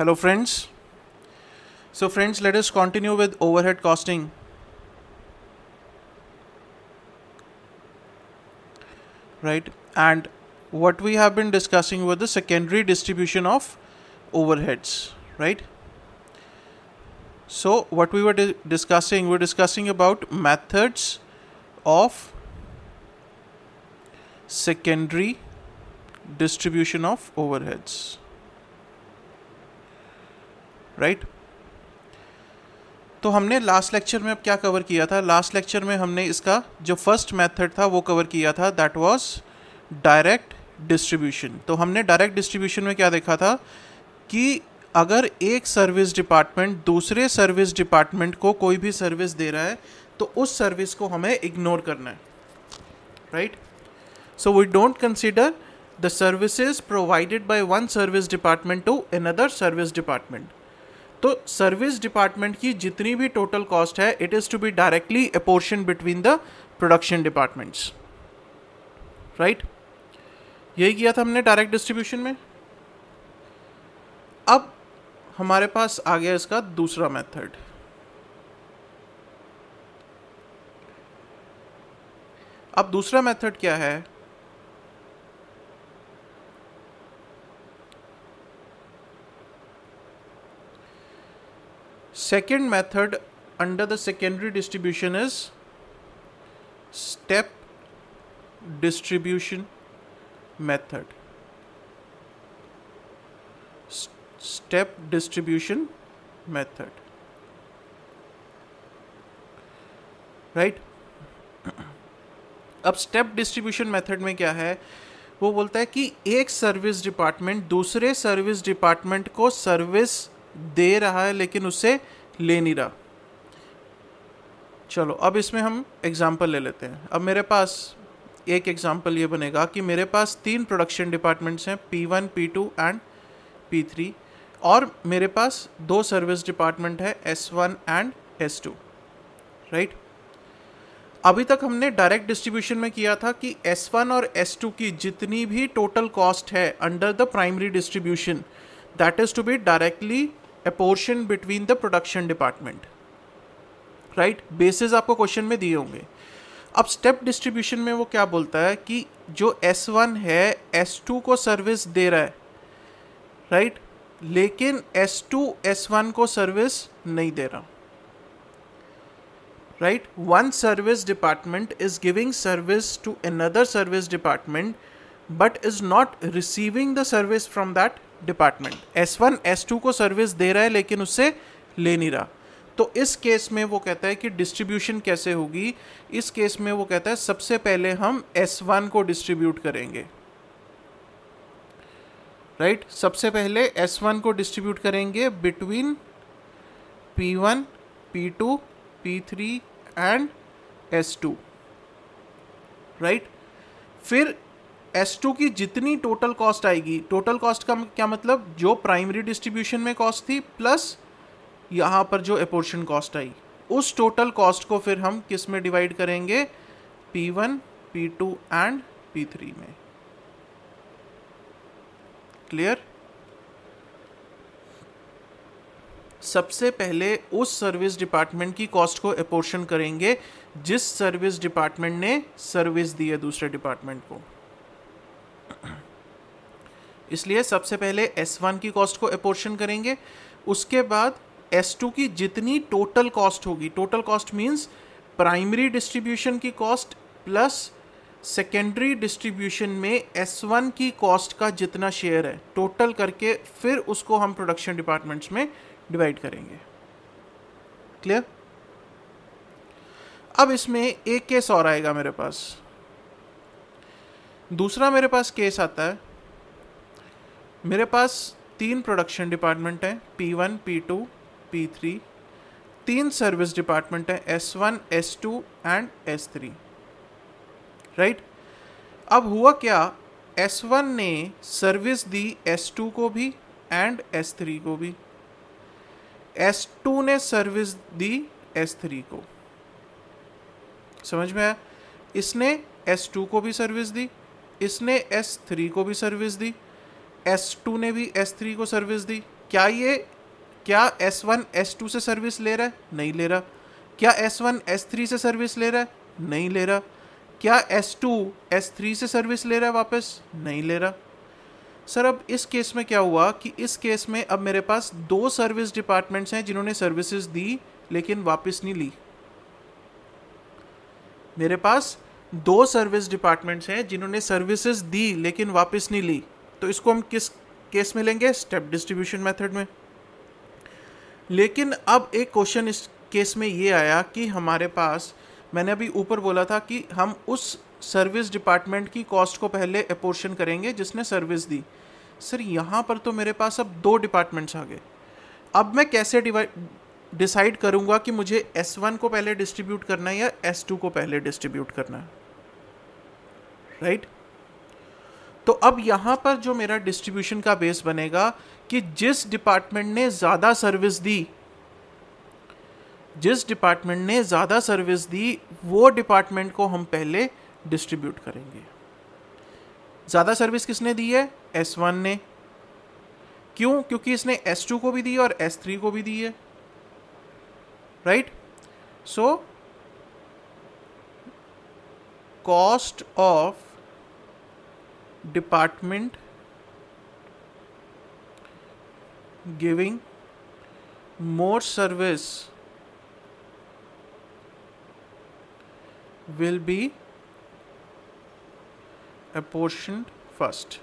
Hello friends. So friends, let us continue with overhead costing. Right? And what we have been discussing was the secondary distribution of overheads, right? So what we were discussing, we're discussing about methods of secondary distribution of overheads, right? तो हमने last lecture में अब क्या cover किया था? Last lecture में हमने इसका जो फर्स्ट मेथड था वो कवर किया था, दैट वाज डायरेक्ट डिस्ट्रीब्यूशन. तो हमने डायरेक्ट डिस्ट्रीब्यूशन में क्या देखा था कि अगर एक सर्विस डिपार्टमेंट दूसरे सर्विस डिपार्टमेंट को कोई भी सर्विस दे रहा है तो उस सर्विस को हमें इग्नोर करना है, right? So we don't consider the services provided by one service department to another service department. तो सर्विस डिपार्टमेंट की जितनी भी टोटल कॉस्ट है, it is to be directly apportion between the production departments, right? यही किया था हमने direct distribution में. अब हमारे पास आ गया इसका दूसरा मेथड. अब दूसरा मेथड क्या है? Second method under the secondary distribution is step distribution method. Step distribution method, right? अब स्टेप डिस्ट्रीब्यूशन मेथड में क्या है? वो बोलता है कि एक सर्विस डिपार्टमेंट दूसरे सर्विस डिपार्टमेंट को सर्विस दे रहा है लेकिन उससे ले नहीं रहा. चलो अब इसमें हम एग्जांपल ले लेते हैं. अब मेरे पास एक एग्जांपल ये बनेगा कि मेरे पास 3 प्रोडक्शन डिपार्टमेंट्स हैं, P1, P2 एंड P3, और मेरे पास 2 सर्विस डिपार्टमेंट है, S1 एंड S2, राइट? अभी तक हमने डायरेक्ट डिस्ट्रीब्यूशन में किया था कि S1 और S2 की जितनी भी टोटल कॉस्ट है under the primary distribution, that is to be directly apportion between the production department, right? Basis आपको क्वेश्चन में दिए होंगे. अब स्टेप डिस्ट्रीब्यूशन में वो क्या बोलता है कि जो S1 है S2 को सर्विस दे रहा है, राइट? लेकिन S2 S1 को सर्विस नहीं दे रहा, right? One service department is giving service to another service department but is not receiving the service from that department. S1 S2 को सर्विस दे रहा है लेकिन उससे ले नहीं रहा. तो इस केस में वो कहता है कि डिस्ट्रीब्यूशन कैसे होगी? इस केस में वो कहता है सबसे पहले हम S1 को डिस्ट्रीब्यूट करेंगे, राइट? सबसे पहले S1 को डिस्ट्रीब्यूट करेंगे between P1, P2, P3 and S2, right? फिर S2 की जितनी टोटल कॉस्ट आएगी, टोटल कॉस्ट का क्या मतलब? जो प्राइमरी डिस्ट्रीब्यूशन में कॉस्ट थी प्लस यहाँ पर जो अपोर्शन कॉस्ट आई, उस टोटल कॉस्ट को फिर हम किस में डिवाइड करेंगे? P1, P2 एंड P3 में. क्लियर? सबसे पहले उस सर्विस डिपार्टमेंट की कॉस्ट को अपोर्शन करेंगे जिस सर्विस डिपार्टमेंट ने सर्विस दी है दूसरे डिपार्टमेंट को. इसलिए सबसे पहले S1 की कॉस्ट को अपोर्शन करेंगे, उसके बाद S2 की जितनी टोटल कॉस्ट होगी, total cost means primary distribution की कॉस्ट प्लस सेकेंडरी डिस्ट्रीब्यूशन में S1 की कॉस्ट का जितना शेयर है, टोटल करके फिर उसको हम प्रोडक्शन डिपार्टमेंट्स में डिवाइड करेंगे. क्लियर? अब इसमें एक केस और आएगा मेरे पास. दूसरा मेरे पास केस आता है, मेरे पास 3 प्रोडक्शन डिपार्टमेंट हैं, P1, P2, P3. 3 service department हैं, S1, S2 and S3, right? अब हुआ क्या? S1 ने सर्विस दी S2 को भी एंड S3 को भी. S2 ने सर्विस दी S3 को. समझ में आया? इसने S2 को भी सर्विस दी, इसने S3 को भी सर्विस दी, S2 ने भी S3 को सर्विस दी. क्या S1 S2 से सर्विस ले रहा है? नहीं ले रहा। क्या S1 S3 से सर्विस ले रहा है? नहीं ले रहा। क्या S2 S3 से सर्विस ले रहा है वापस? नहीं ले रहा। सर अब इस केस में क्या हुआ कि इस केस में अब मेरे पास दो सर्विस डिपार्टमेंट्स हैं जिन्होंने सर्विसेज दी लेकिन वापस नहीं ली। मेरे पास दो सर्विस डिपार्टमेंट्स हैं जिन्होंने सर्विसेज दी लेकिन वापस नहीं ली। तो इसको हम किस केस में लेंगे? स्टेप डिस्ट्रीब्यूशन मेथड में। लेकिन अब एक क्वेश्चन इस केस में ये आया कि हमारे पास, मैंने अभी ऊपर बोला था कि हम उस सर्विस डिपार्टमेंट की कॉस्ट को पहले अपोर्शन करेंगे जिसने सर्विस दी। सर यहाँ पर तो मेरे पास अब दो डिपार्टमेंट्स आ गए। अब मैं कैसे डिसाइड करूँगा कि मुझे S1 को पहले डिस्ट्रीब्यूट करना है या S2 को पहले डिस्ट्रीब्यूट करना है? राइट? तो अब यहाँ पर जो मेरा डिस्ट्रीब्यूशन का बेस बनेगा कि जिस डिपार्टमेंट ने ज़्यादा सर्विस दी, वो डिपार्टमेंट को हम पहले डिस्ट्रीब्यूट करेंगे। ज़्यादा सर्विस किसने दी है? S1 ने। क्यों? क्योंकि इसने S2 को भी दी और S3 को भी दी है। Right? So cost of department giving more service will be apportioned first.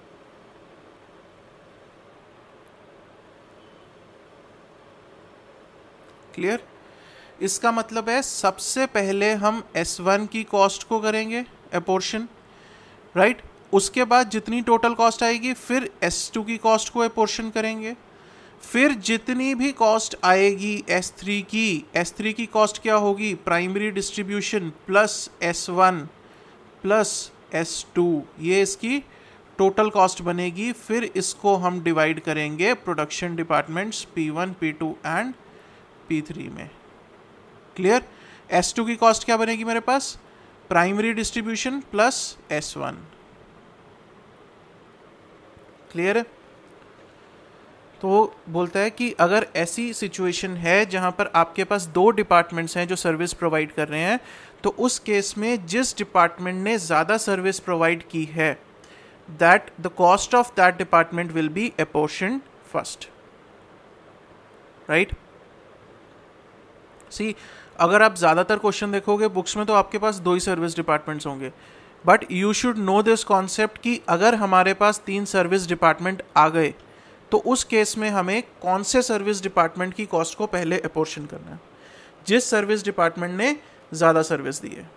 Clear? इसका मतलब है सबसे पहले हम S1 की कॉस्ट को करेंगे अपोर्शन, राइट? उसके बाद जितनी टोटल कॉस्ट आएगी फिर S2 की कॉस्ट को अपोर्शन करेंगे। फिर जितनी भी कॉस्ट आएगी S3 की कॉस्ट क्या होगी? Primary distribution plus S1 plus S2, ये इसकी टोटल कॉस्ट बनेगी। फिर इसको हम डिवाइड करेंगे production departments P1, P2 and P3 में। क्लियर? S2 की कॉस्ट क्या बनेगी मेरे पास? Primary distribution plus S1। Clear है? तो वो बोलता है कि अगर ऐसी सिचुएशन है जहां पर आपके पास दो डिपार्टमेंट्स हैं जो सर्विस प्रोवाइड कर रहे हैं, तो उस केस में जिस डिपार्टमेंट ने ज़्यादा सर्विस प्रोवाइड की है, that the cost of that department will be apportioned first. Right? See, अगर आप ज़्यादातर क्वेश्चन देखोगे बुक्स में तो आपके पास दो ही सर्विस डिपार्टमेंट्स होंगे, but you should know this concept कि अगर हमारे पास 3 सर्विस डिपार्टमेंट आ गए तो उस केस में हमें कौन से सर्विस डिपार्टमेंट की कॉस्ट को पहले अपोर्शन करना है? जिस सर्विस डिपार्टमेंट ने ज़्यादा सर्विस दी है।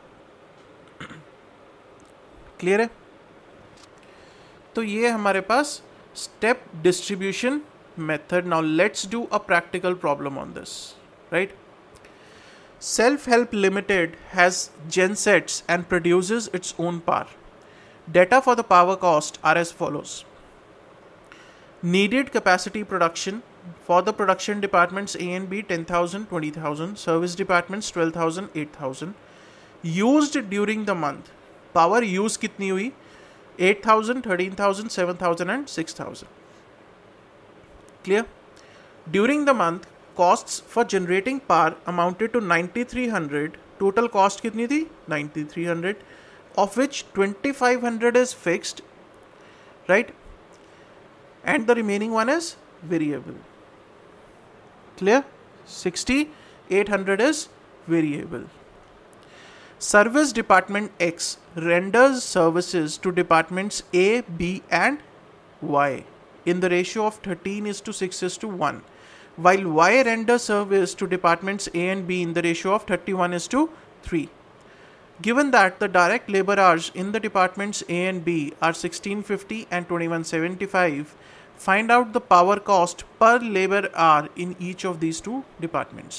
क्लियर है? तो ये हमारे पास step distribution method. Now let's do a practical problem on this. Right? Self-Help Limited has gensets and produces its own power. Data for the power cost are as follows. Needed capacity production for the production departments A and B 10,000, 20,000, service departments 12,000, 8,000. Used during the month. Power use कितनी हुई? 8,000, 13,000, 7,000 and 6,000. Clear? During the month, costs for generating power amounted to 9,300. Total cost कितनी थी? 9,300, of which 2,500 is fixed, right? And the remaining one is variable. Clear? 6,800 is variable. Service department X renders services to departments A, B and Y in the ratio of 13:6:1. While Y renders service to departments A and B in the ratio of 31:3. Given that the direct labor hours in the departments A and B are 1650 and 2175, find out the power cost per labor hour in each of these two departments.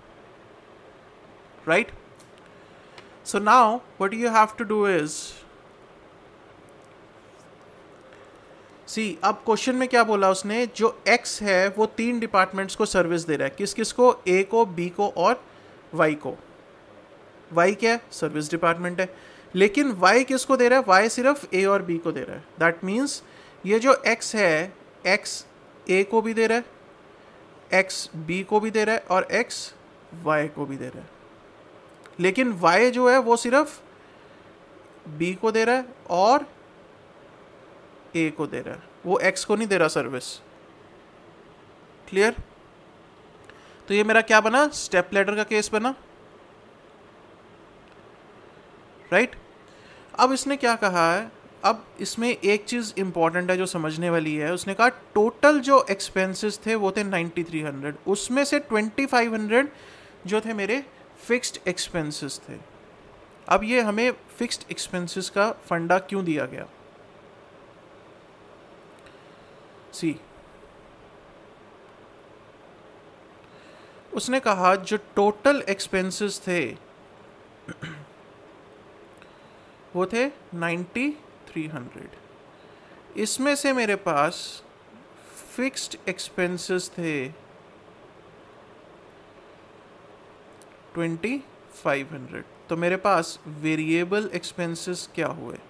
Right? So now what you have to do is, सी, अब question में क्या बोला उसने? जो X है वो 3 departments को service दे रहा है। किस किस को? A को, B को और Y को। Y क्या है? सर्विस डिपार्टमेंट है। लेकिन Y किसको दे रहा है? Y सिर्फ A और B को दे रहा है। दैट मीन्स ये जो X है, X ए को भी दे रहा है, एक्स बी को भी दे रहा है और एक्स वाई को भी दे रहा है, लेकिन वाई जो है वो सिर्फ बी को दे रहा है और ए को दे रहा है, वो एक्स को नहीं दे रहा सर्विस। क्लियर? तो ये मेरा क्या बना, स्टेप लैडर का केस बना, राइट? अब इसने क्या कहा है, अब इसमें एक चीज़ इंपॉर्टेंट है जो समझने वाली है। उसने कहा टोटल जो एक्सपेंसेस थे वो थे 9300, उसमें से 2500 जो थे मेरे फिक्स्ड एक्सपेंसेस थे। अब ये हमें फिक्स्ड एक्सपेंसेस का फंडा क्यों दिया गया? सी, उसने कहा जो टोटल एक्सपेंसेस थे वो थे 9300, इसमें से मेरे पास फिक्स्ड एक्सपेंसेस थे 2500, तो मेरे पास वेरिएबल एक्सपेंसेस क्या हुए?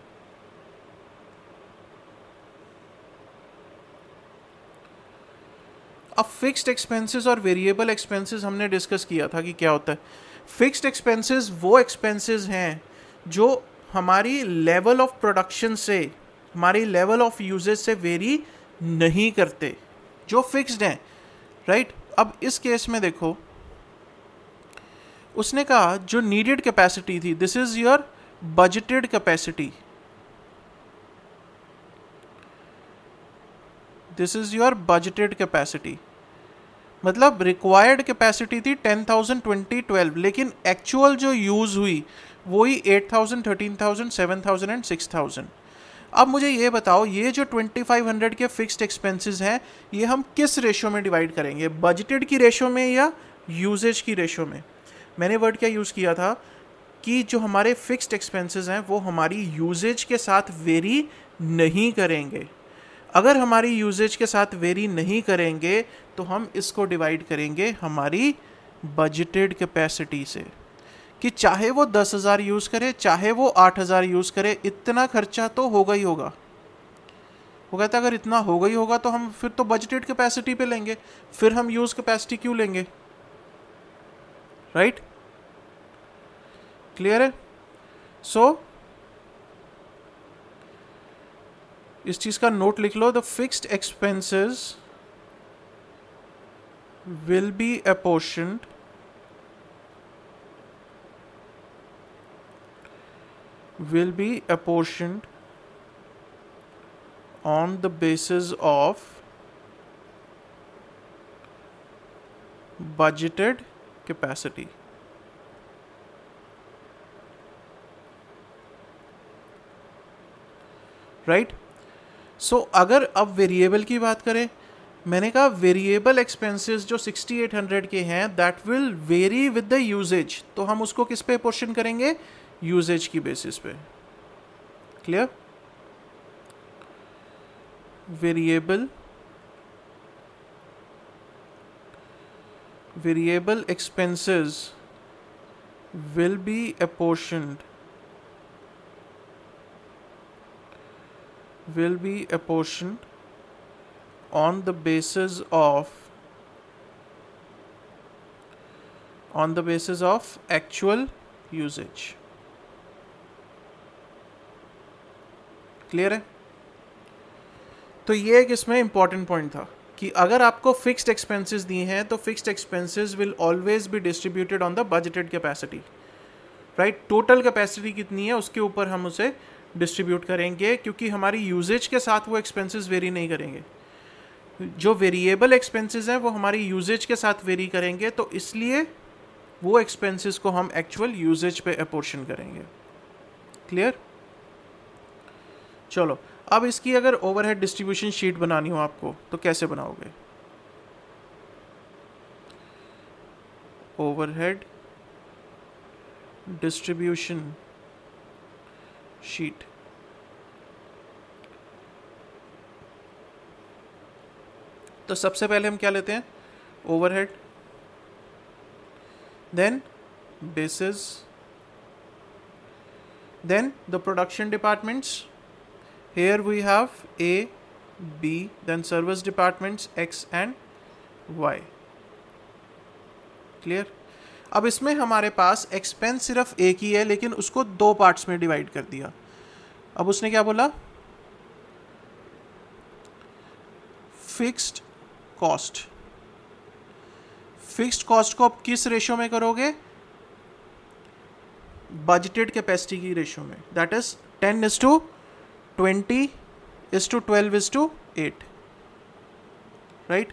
अब फिक्स्ड एक्सपेंसेस और वेरिएबल एक्सपेंसेस हमने डिस्कस किया था कि क्या होता है। फिक्स्ड एक्सपेंसेस वो एक्सपेंसेस हैं जो हमारी लेवल ऑफ प्रोडक्शन से, हमारी लेवल ऑफ यूजेज से वेरी नहीं करते, जो फिक्स्ड हैं, राइट? अब इस केस में देखो, उसने कहा जो नीडेड कैपेसिटी थी, this is your budgeted capacity, this is your budgeted capacity, मतलब रिक्वायर्ड कैपेसिटी थी 10,000 2012, लेकिन एक्चुअल जो यूज हुई वही 8,000 13,000 7,000 एंड 6,000। अब मुझे ये बताओ, ये जो 2500 के फिक्स्ड एक्सपेंसेस हैं, ये हम किस रेशो में डिवाइड करेंगे, बजटेड की रेशो में या यूजेज की रेशो में? मैंने वर्ड क्या यूज़ किया था कि जो हमारे फिक्स्ड एक्सपेंसेस हैं वो हमारी यूजेज के साथ वेरी नहीं करेंगे। अगर हमारी यूजेज के साथ वेरी नहीं करेंगे तो हम इसको डिवाइड करेंगे हमारी बजटेड कैपेसिटी से, कि चाहे वो 10,000 यूज़ करे, चाहे वो 8,000 यूज़ करे, इतना खर्चा तो होगा ही होगा। वो कहता है अगर इतना होगा ही होगा तो हम फिर तो बजटेड कैपेसिटी पे लेंगे, फिर हम यूज़ कैपेसिटी क्यों लेंगे, राइट? क्लियर है? सो इस चीज़ का नोट लिख लो, the fixed expenses will be apportioned on the basis of budgeted capacity. Right? So अगर अब वेरिएबल की बात करें, मैंने कहा वेरिएबल एक्सपेंसेस जो 6800 के हैं that will vary with the usage, तो हम उसको किस पे पोर्शन करेंगे, यूजेज की बेसिस पे। Clear? Variable expenses will be apportioned on the basis of actual usage. Clear है? तो ये एक इसमें इंपॉर्टेंट पॉइंट था कि अगर आपको फिक्स्ड एक्सपेंसेस दिए हैं तो fixed expenses will always be distributed on the budgeted capacity, right? Total capacity कितनी है उसके ऊपर हम उसे डिस्ट्रीब्यूट करेंगे, क्योंकि हमारी यूजेज के साथ वो एक्सपेंसेस वेरी नहीं करेंगे। जो वेरिएबल एक्सपेंसेस हैं वो हमारी यूजेज के साथ वेरी करेंगे, तो इसलिए वो एक्सपेंसेस को हम एक्चुअल यूजेज पे अपोर्शन करेंगे। क्लियर? चलो, अब इसकी अगर ओवरहेड डिस्ट्रीब्यूशन शीट बनानी हो आपको तो कैसे बनाओगे? ओवरहेड डिस्ट्रीब्यूशन शीट, तो सबसे पहले हम क्या लेते हैं, overhead, then basis, then the production departments. Here we have A, B, then service departments X and Y. Clear? अब इसमें हमारे पास एक्सपेंस सिर्फ एक ही है, लेकिन उसको दो पार्ट्स में डिवाइड कर दिया. अब उसने क्या बोला? Fixed cost. फिक्स्ड कॉस्ट को आप किस रेशियो में करोगे? बजटेड कैपेसिटी की रेशियो में. That is 10:20:12:8. राइट?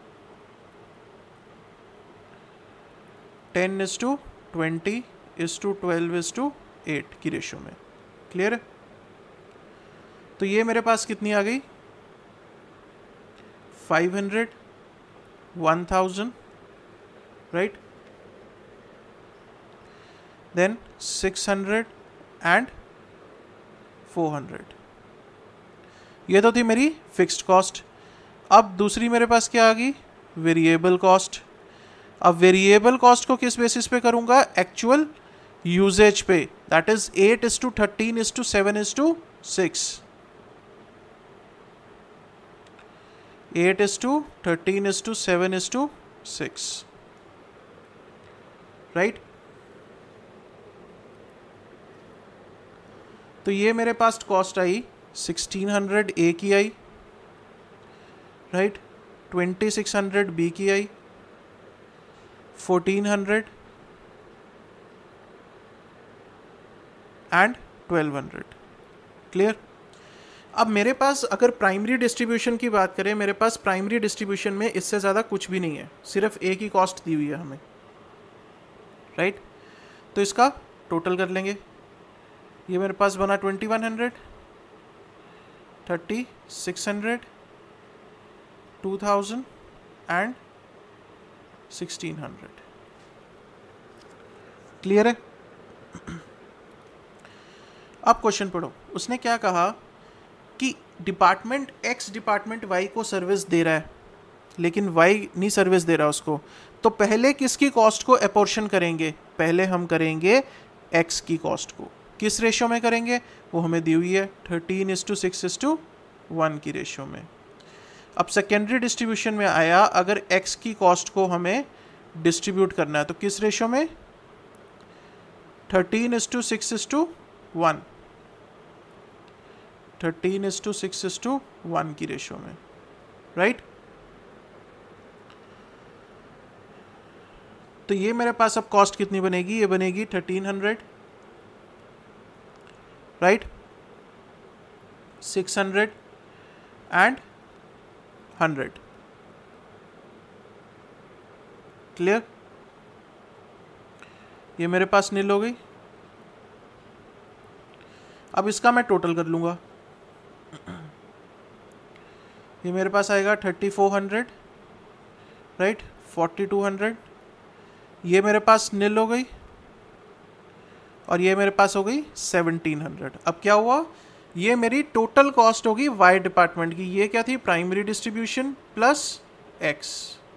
10:20:12:8 की रेशियो में. क्लियर है? तो ये मेरे पास कितनी आ गई? 500, 1000, राइट? Then 600 and 400. ये तो थी मेरी फिक्स्ड कॉस्ट. अब दूसरी मेरे पास क्या आ गई? Variable cost. अब वेरिएबल कॉस्ट को किस बेसिस पे करूंगा? एक्चुअल यूजेज पे. That is 8:13:7:6. 8:13:7:6. राइट? तो ये मेरे पास कॉस्ट आई 1600 ए की आई, राइट? 2600 बी की आई, 1400 एंड 1200. क्लियर? अब मेरे पास अगर प्राइमरी डिस्ट्रीब्यूशन की बात करें, मेरे पास प्राइमरी डिस्ट्रीब्यूशन में इससे ज़्यादा कुछ भी नहीं है, सिर्फ एक ही कॉस्ट दी हुई है हमें. राइट? तो इसका टोटल कर लेंगे. ये मेरे पास बना 2100, 3600, 2000 एंड 1600. क्लियर है? अब क्वेश्चन पढ़ो. उसने क्या कहा कि डिपार्टमेंट एक्स डिपार्टमेंट वाई को सर्विस दे रहा है, लेकिन वाई नहीं सर्विस दे रहा उसको. तो पहले किसकी कॉस्ट को एपोर्शन करेंगे? पहले हम करेंगे एक्स की कॉस्ट को. किस रेशियो में करेंगे? वो हमें दी हुई है 13:6:1 की रेशियो में. अब सेकेंडरी डिस्ट्रीब्यूशन में आया, अगर एक्स की कॉस्ट को हमें डिस्ट्रीब्यूट करना है तो किस रेशियो में? 13:6:1. 13:6:1 की रेशियो में. राइट? तो ये मेरे पास अब कॉस्ट कितनी बनेगी? ये बनेगी 1300, राइट? 600 एंड 100. क्लियर? ये मेरे पास नील हो गई. अब इसका मैं टोटल कर लूंगा. ये मेरे पास आएगा 3400, राइट? 4200. ये मेरे पास नील हो गई और ये मेरे पास हो गई 1700. अब क्या हुआ? ये मेरी टोटल कॉस्ट होगी वाई डिपार्टमेंट की. ये क्या थी? Primary distribution plus X.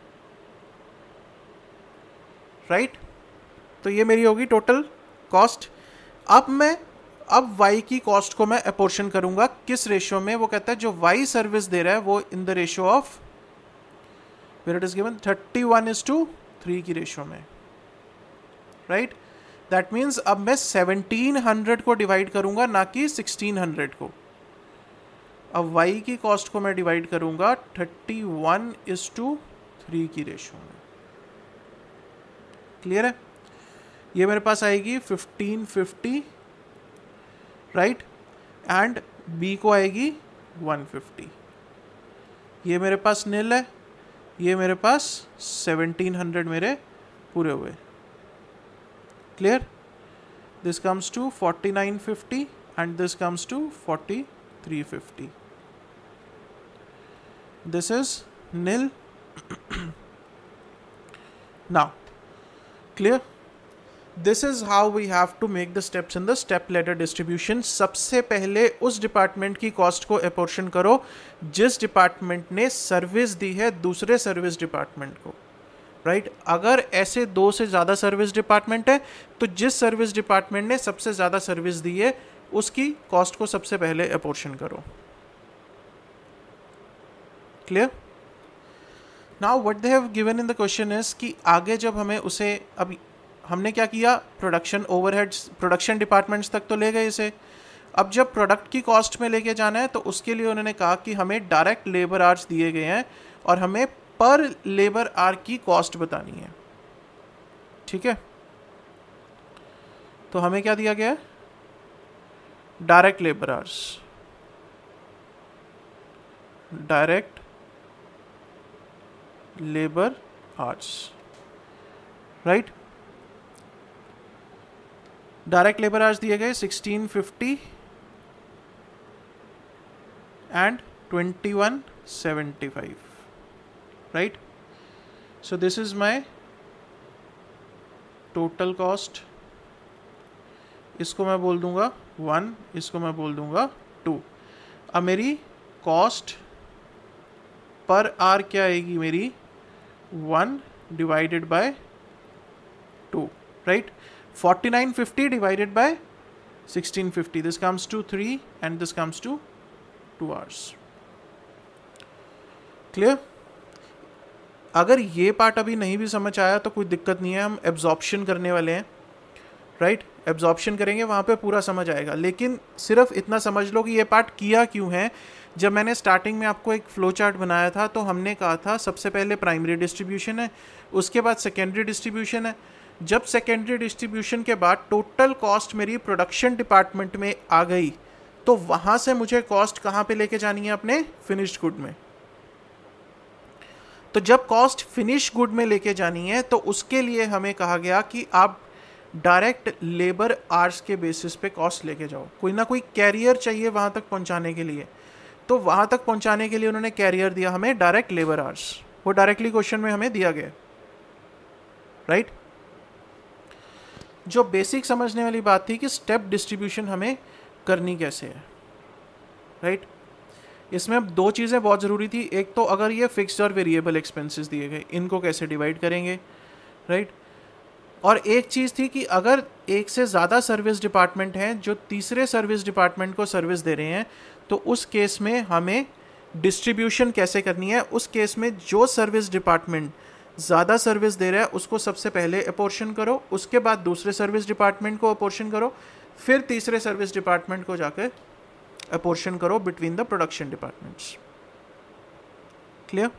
Right? तो ये मेरी होगी टोटल कॉस्ट. अब वाई की कॉस्ट को मैं अपोर्शन करूंगा किस रेशियो में? वो कहता है जो वाई सर्विस दे रहा है वो in the ratio of, where it is given, 31:3 की रेशियो में. राइट? दैट मीन्स अब मैं 1700 को डिवाइड करूंगा, ना कि 1600 को. अब y की कॉस्ट को मैं डिवाइड करूंगा 31:3 की रेशियो में. क्लियर है? ये मेरे पास आएगी 1550, राइट? एंड b को आएगी 150. ये मेरे पास नील है, ये मेरे पास 1700 मेरे पूरे हुए. Clear? This comes to 4950 and this comes to 4350. This is nil. Now, clear? This is how we have to make the steps in the step ladder distribution. सबसे पहले उस डिपार्टमेंट की कॉस्ट को एपोर्शन करो जिस डिपार्टमेंट ने सर्विस दी है दूसरे सर्विस डिपार्टमेंट को. राइट? अगर ऐसे दो से ज़्यादा सर्विस डिपार्टमेंट है तो जिस सर्विस डिपार्टमेंट ने सबसे ज़्यादा सर्विस दी है उसकी कॉस्ट को सबसे पहले अपोर्शन करो. Clear? Now what they have given in the question is कि आगे जब हमें उसे, अब हमने क्या किया, प्रोडक्शन ओवरहेड्स प्रोडक्शन डिपार्टमेंट्स तक तो ले गए इसे, अब जब प्रोडक्ट की कॉस्ट में लेके जाना है तो उसके लिए उन्होंने कहा कि हमें डायरेक्ट लेबर आवर्स दिए गए हैं और हमें पर लेबर आवर की कॉस्ट बतानी है, ठीक है? तो हमें क्या दिया गया है, direct labour hours, direct labour hours, right? Direct labour hours दिए गए 1650 and 2175, right? So this is my total cost. इसको मैं बोल दूंगा 1, इसको मैं बोल दूंगा 2. अब मेरी कॉस्ट पर आर क्या आएगी मेरी, 1 divided by 2, right? 4950 divided by 1650, this comes to 3 and this comes to 2 hours. Clear? अगर ये पार्ट अभी नहीं भी समझ आया तो कोई दिक्कत नहीं है, हम एब्जॉर्प्शन करने वाले हैं, राइट? एब्जॉर्प्शन करेंगे, वहाँ पे पूरा समझ आएगा. लेकिन सिर्फ इतना समझ लो कि ये पार्ट किया क्यों है. जब मैंने स्टार्टिंग में आपको एक फ्लो चार्ट बनाया था तो हमने कहा था सबसे पहले प्राइमरी डिस्ट्रीब्यूशन है, उसके बाद सेकेंडरी डिस्ट्रीब्यूशन है. जब सेकेंडरी डिस्ट्रीब्यूशन के बाद टोटल कॉस्ट मेरी प्रोडक्शन डिपार्टमेंट में आ गई तो वहाँ से मुझे कॉस्ट कहाँ पे लेके जानी है, अपने फिनिश्ड गुड में. तो जब कॉस्ट फिनिश गुड में लेके जानी है तो उसके लिए हमें कहा गया कि आप डायरेक्ट लेबर आवर्स के बेसिस पे कॉस्ट लेके जाओ. कोई ना कोई कैरियर चाहिए वहाँ तक पहुँचाने के लिए, तो वहाँ तक पहुँचाने के लिए उन्होंने कैरियर दिया हमें डायरेक्ट लेबर आवर्स. वो डायरेक्टली क्वेश्चन में हमें दिया गया, राइट? जो बेसिक समझने वाली बात थी कि स्टेप डिस्ट्रीब्यूशन हमें करनी कैसे है, राइट? इसमें अब 2 चीज़ें बहुत ज़रूरी थी. एक तो अगर ये फिक्स्ड और वेरिएबल एक्सपेंसेस दिए गए, इनको कैसे डिवाइड करेंगे, राइट? और एक चीज़ थी कि अगर एक से ज़्यादा सर्विस डिपार्टमेंट हैं जो तीसरे सर्विस डिपार्टमेंट को सर्विस दे रहे हैं तो उस केस में हमें डिस्ट्रीब्यूशन कैसे करनी है. उस केस में जो सर्विस डिपार्टमेंट ज़्यादा सर्विस दे रहा है उसको सबसे पहले अपोर्शन करो, उसके बाद दूसरे सर्विस डिपार्टमेंट को अपोर्शन करो, फिर तीसरे सर्विस डिपार्टमेंट को जाकर अपोर्शन करो between the production departments. Clear?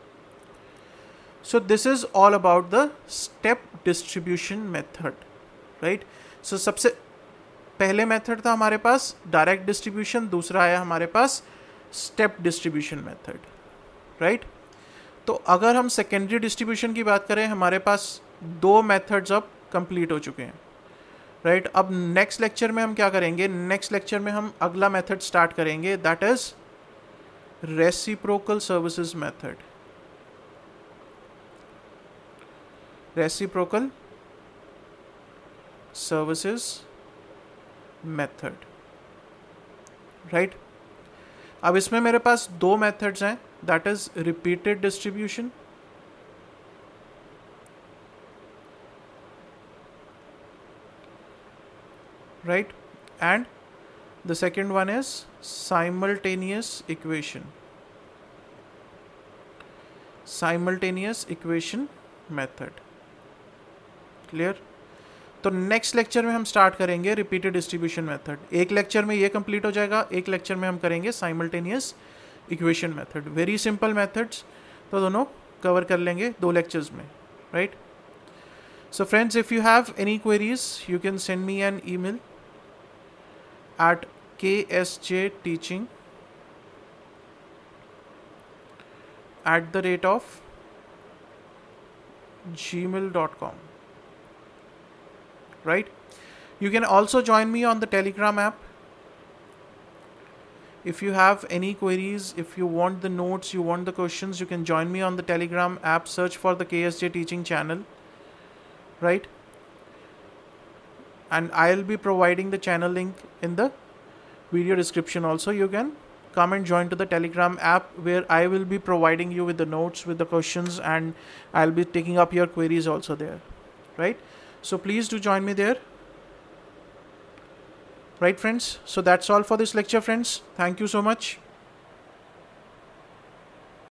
So this is all about the step distribution method, right? सो सबसे पहले मेथड था हमारे पास डायरेक्ट डिस्ट्रीब्यूशन, दूसरा आया हमारे पास स्टेप डिस्ट्रीब्यूशन मेथड, राइट? तो अगर हम सेकेंडरी डिस्ट्रीब्यूशन की बात करें, हमारे पास 2 मेथड्स अब कंप्लीट हो चुके हैं, राइट? अब नेक्स्ट लेक्चर में हम क्या करेंगे, नेक्स्ट लेक्चर में हम अगला मेथड स्टार्ट करेंगे, that is reciprocal services method. Reciprocal services method, right? अब इसमें मेरे पास 2 मेथड्स हैं, that is repeated distribution right, and the second one is simultaneous equation method. Clear? तो नेक्स्ट लेक्चर में हम स्टार्ट करेंगे रिपीटेड डिस्ट्रीब्यूशन मेथड. एक लेक्चर में ये कंप्लीट हो जाएगा, एक लेक्चर में हम करेंगे simultaneous equation method. Very simple methods, तो दोनों कवर कर लेंगे 2 लेक्चर्स में, right? So friends, if you have any queries, you can send me an email at ksjteaching@gmail.com, right? You can also join me on the Telegram app. If you have any queries, if you want the notes, you want the questions, you can join me on the Telegram app. Search for the KSJ Teaching channel, right? And I'll be providing the channel link in the video description also. You can come and join to the Telegram app where I will be providing you with the notes, with the questions, and I'll be taking up your queries also there, right? So please do join me there, right friends? So that's all for this lecture, friends. Thank you so much.